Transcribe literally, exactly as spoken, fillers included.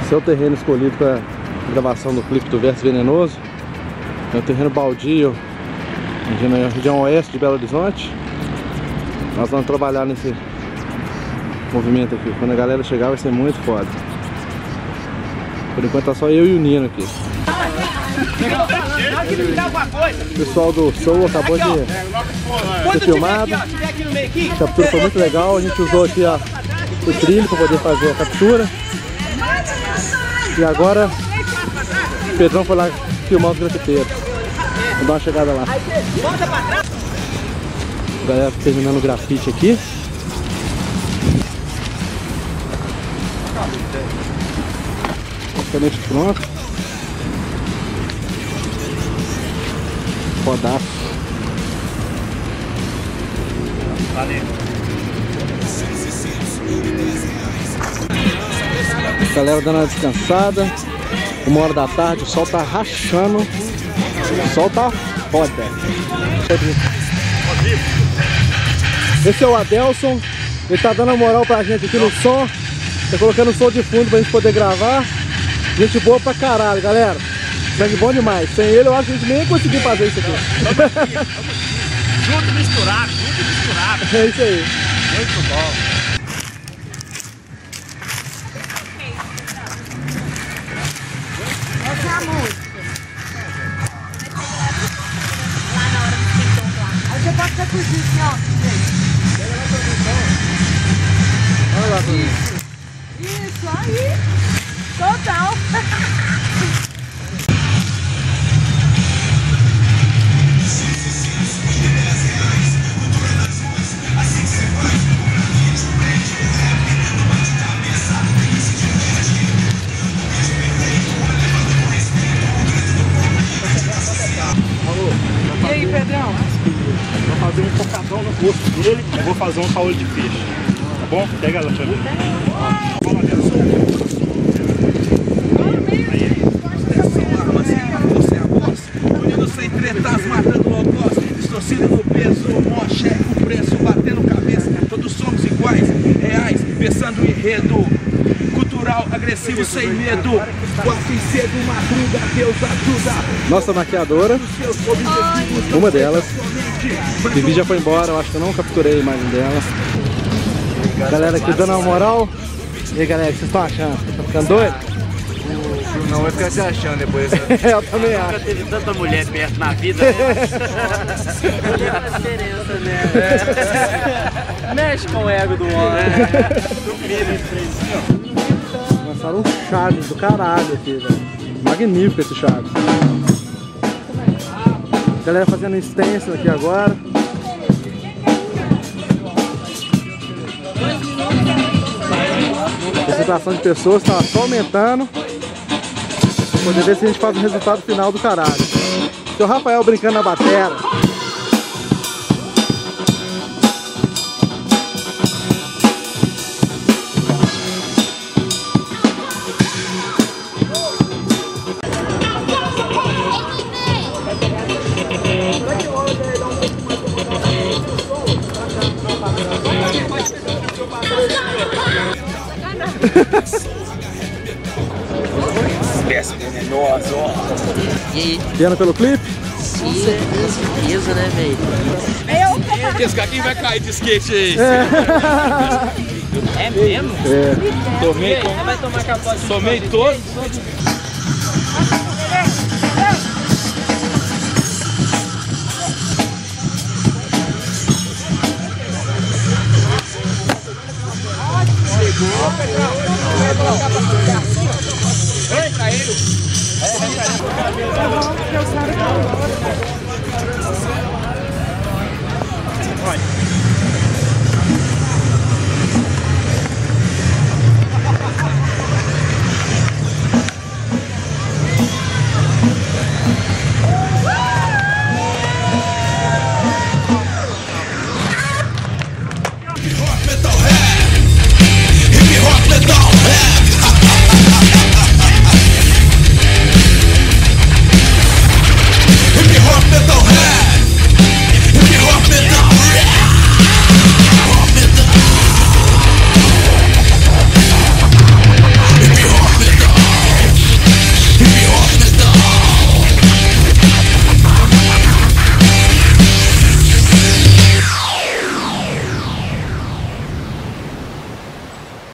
Esse é o terreno escolhido para gravação do clipe do Verso Venenoso. É um terreno baldio, na região oeste de Belo Horizonte. Nós vamos trabalhar nesse movimento aqui. Quando a galera chegar vai ser muito foda. Por enquanto tá só eu e o Nino aqui. O pessoal do Soul acabou de ser filmado. A captura foi muito legal. A gente usou aqui ó, o trilho para poder fazer a captura. E agora o Pedrão foi lá filmar os grafiteiros. Vou dar uma chegada lá. A galera terminando o grafite aqui. Praticamente pronto. Rodaço. Valeu. A galera dando uma descansada. Uma hora da tarde, o sol tá rachando. O sol tá foda. Esse é o Adelson. Ele tá dando a moral pra gente aqui no som. Tá colocando o som de fundo pra gente poder gravar. Gente boa pra caralho, galera. Sangue bom demais. Sem ele eu acho que a gente nem ia conseguir fazer isso aqui. Junto misturado, junto misturado. É isso aí. Muito bom. Essa é a música. Lá na hora do pintão lá. Aí você pode ter curtido assim, ó. Olha lá, Isso. Isso, aí. Total. E aí, Pedrão? Vou fazer um focadão no rosto dele e vou fazer um caolho de peixe. Tá bom? Pega ela, tia. Sem tretas, matando o algoz, distorcida no peso, mó chefe, o preço, batendo cabeça, todos somos iguais, reais, pensando em enredo, cultural, agressivo, sem medo, quase cedo, madruga, Deus ajuda. nossa maquiadora, uma delas. O Vivi já foi embora, eu acho que eu não capturei a imagem dela. Galera aqui dando uma moral. E aí, galera, o que vocês estão achando? Tá ficando doido? Não vai ficar se achando depois. Eu também acho. Nunca teve tanta mulher perto na vida, né? Olha a diferença, né? Mexe com o ego do homem. Lançaram um Chaves do caralho aqui, velho. Magnífico esse Chaves. Galera fazendo stencil aqui agora. A concentração de pessoas está só aumentando. Pra poder ver se a gente faz o resultado final do caralho. Seu Rafael brincando na bateria. Peça venenosa, ó. E aí? Vendo pelo clipe? Com certeza, né, velho? Esse cara, quem vai cair de skate aí? É mesmo? É. Tomei, Você vai tomar capote? tomei todo. Olha.